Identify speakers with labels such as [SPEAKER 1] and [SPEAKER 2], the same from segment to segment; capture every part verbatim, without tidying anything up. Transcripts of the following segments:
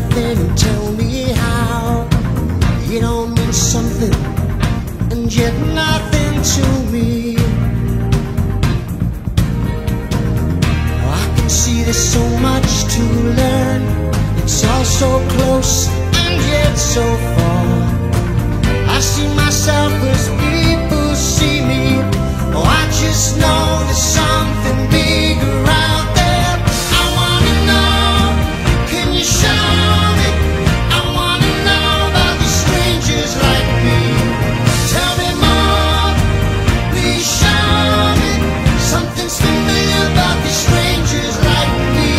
[SPEAKER 1] everything and tell me how. It all means something and yet nothing to me. I can see there's so much to learn. It's all so close and yet so far. I see myself as people see me. Oh, I just know there's something bigger out there. I wanna know, can you show me? I wanna know about these strangers like me. Tell me more, please show me. Something's familiar about these strangers like me.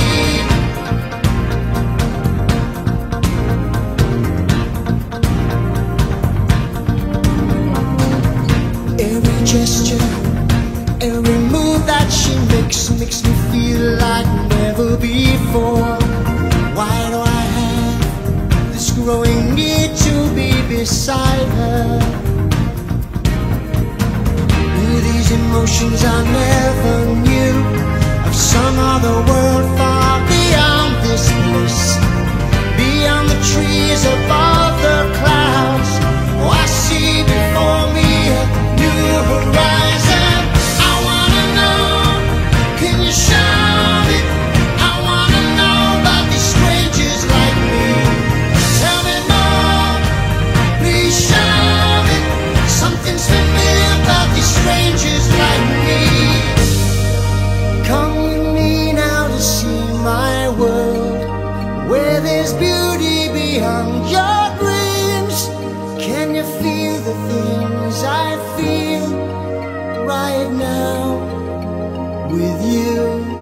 [SPEAKER 1] Every gesture, every move that she makes makes me feel like never before. Why do I have this growing need to be beside her? These emotions I never knew of, some other world far beyond this place, beyond the trees, above the clouds. Oh, I see before me a new horizon. I wanna know, can you show me? I wanna know about these strangers like me. Tell me more, please show me. Something's familiar about these strangers like me. Come with me now to see my world, where there's beauty beyond your dreams. Can you feel the things I feel right now with you?